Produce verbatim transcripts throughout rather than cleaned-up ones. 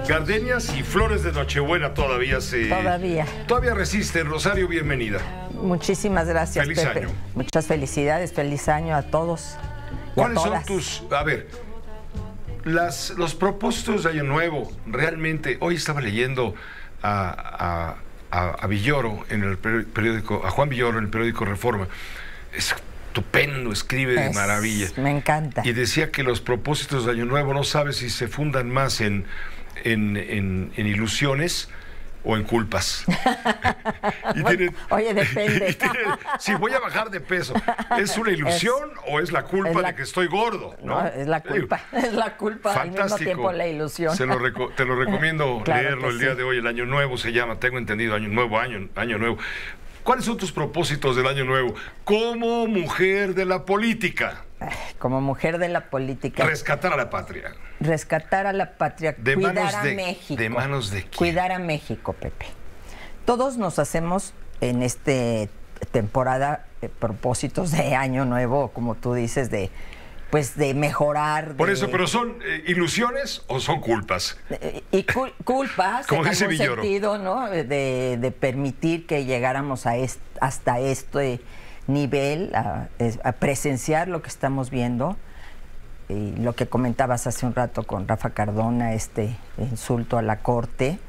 Gardenias y flores de Nochebuena todavía se... Todavía. Todavía resisten. Rosario, bienvenida. Muchísimas gracias, Feliz Pepe. año. Muchas felicidades, feliz año a todos. ¿Cuáles son tus... A ver, las, los propósitos de Año Nuevo, realmente... Hoy estaba leyendo a, a, a, a Villoro en el periódico, a Juan Villoro en el periódico Reforma. Es estupendo, escribe de Es, maravilla. Me encanta. Y decía que los propósitos de Año Nuevo no sabe si se fundan más en, en, en, en ilusiones o en culpas. y tiene, Oye, depende. y tiene, si voy a bajar de peso, ¿es una ilusión es, o es la culpa es la, de que estoy gordo? No, no es la culpa, es la culpa. Fantástico. Al mismo tiempo la ilusión. Se lo reco te lo recomiendo claro leerlo el día sí. de hoy. El Año Nuevo se llama, tengo entendido, Año Nuevo, Año, año Nuevo. ¿Cuáles son tus propósitos del Año Nuevo como mujer de la política? Como mujer de la política. Rescatar a la patria. Rescatar a la patria, de cuidar manos a de, México. ¿De manos de quién? Cuidar a México, Pepe. Todos nos hacemos en esta temporada eh, propósitos de Año Nuevo, como tú dices, de pues de mejorar. Por de, eso, pero ¿son eh, ilusiones o son culpas? De, y cul culpas, como en dice algún Villoro. sentido, ¿no? De, de permitir que llegáramos a est hasta este nivel, a, a presenciar lo que estamos viendo. Y lo que comentabas hace un rato con Rafa Cardona, este insulto a la Corte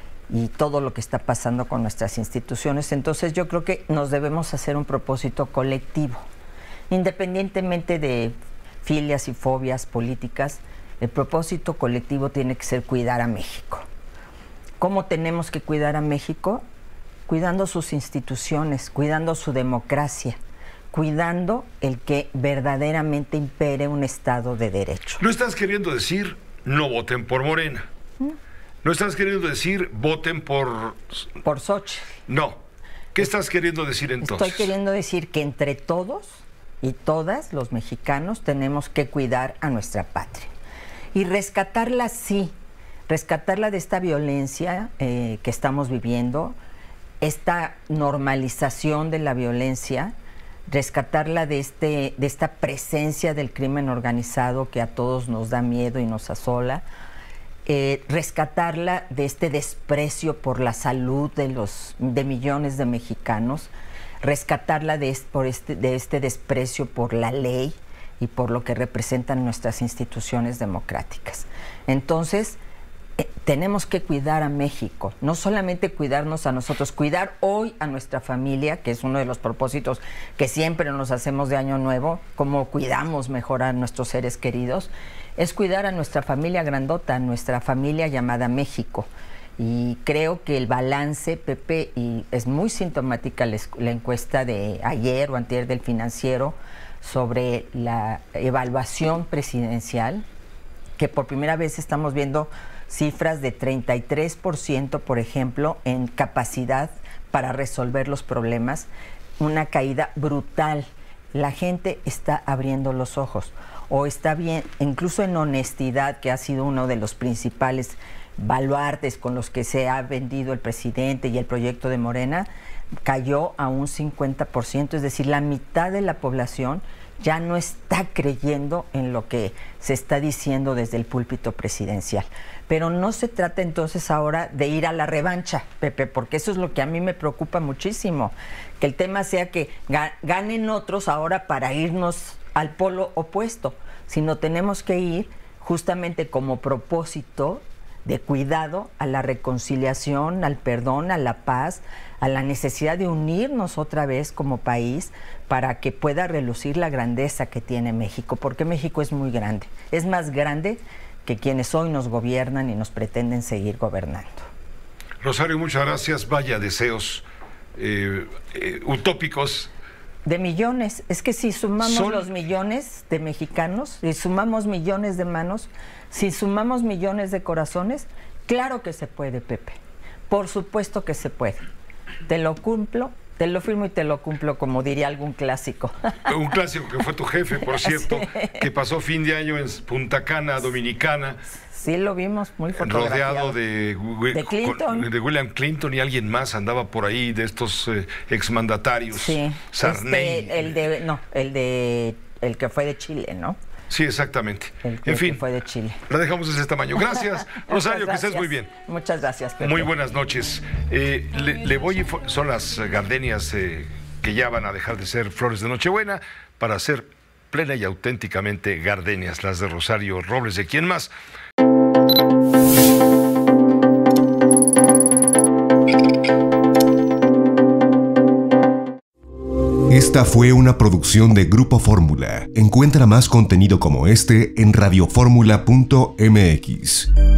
y todo lo que está pasando con nuestras instituciones. Entonces yo creo que nos debemos hacer un propósito colectivo, independientemente de filias y fobias políticas. El propósito colectivo tiene que ser cuidar a México. ¿Cómo tenemos que cuidar a México? Cuidando sus instituciones, cuidando su democracia, cuidando el que verdaderamente impere un Estado de Derecho. No estás queriendo decir no voten por Morena. ¿Mm? No estás queriendo decir voten por... Por Xochitl. No. ¿Qué estás queriendo decir entonces? Estoy queriendo decir que entre todos y todas los mexicanos tenemos que cuidar a nuestra patria. Y rescatarla, sí, rescatarla de esta violencia eh, que estamos viviendo, esta normalización de la violencia, rescatarla de, este, de esta presencia del crimen organizado que a todos nos da miedo y nos asola, eh, rescatarla de este desprecio por la salud de, los, de millones de mexicanos, rescatarla de, por este, de este desprecio por la ley y por lo que representan nuestras instituciones democráticas. Entonces, eh, tenemos que cuidar a México, no solamente cuidarnos a nosotros, cuidar hoy a nuestra familia, que es uno de los propósitos que siempre nos hacemos de Año Nuevo, cómo cuidamos mejor a nuestros seres queridos, es cuidar a nuestra familia grandota, a nuestra familia llamada México. Y creo que el balance, Pepe, y es muy sintomática la, la encuesta de ayer o antier del Financiero sobre la evaluación presidencial, que por primera vez estamos viendo cifras de treinta y tres por ciento, por ejemplo, en capacidad para resolver los problemas, una caída brutal. La gente está abriendo los ojos, o está bien, incluso en honestidad, que ha sido uno de los principales baluartes con los que se ha vendido el presidente y el proyecto de Morena, cayó a un cincuenta por ciento, es decir, la mitad de la población ya no está creyendo en lo que se está diciendo desde el púlpito presidencial. Pero no se trata entonces ahora de ir a la revancha, Pepe, porque eso es lo que a mí me preocupa muchísimo, que el tema sea que ganen otros ahora para irnos al polo opuesto, sino tenemos que ir justamente como propósito de cuidado a la reconciliación, al perdón, a la paz, a la necesidad de unirnos otra vez como país para que pueda relucir la grandeza que tiene México, porque México es muy grande, es más grande que quienes hoy nos gobiernan y nos pretenden seguir gobernando. Rosario, muchas gracias. Vaya deseos eh, eh, utópicos. De millones, es que si sumamos Son... los millones de mexicanos, si sumamos millones de manos, si sumamos millones de corazones, claro que se puede, Pepe. Por supuesto que se puede. Te lo cumplo, te lo firmo y te lo cumplo, como diría algún clásico. Un clásico que fue tu jefe, por cierto, sí. Que pasó fin de año en Punta Cana, Dominicana. Sí, lo vimos muy fotografiado. Rodeado de, de Clinton. Con, de William Clinton y alguien más andaba por ahí de estos eh, exmandatarios. Sí. Sarney. Este, el de, no, el de, el que fue de Chile, ¿no? Sí, exactamente. El que en fin, fue de Chile. La dejamos de ese tamaño. Gracias, Rosario, que estés muy bien. Muchas gracias, Pepe. Muy buenas noches. Eh, le, le voy, son las gardenias eh, que ya van a dejar de ser flores de Nochebuena para ser plena y auténticamente gardenias, las de Rosario Robles. ¿De quién más? Esta fue una producción de Grupo Fórmula. Encuentra más contenido como este en radioformula punto m x.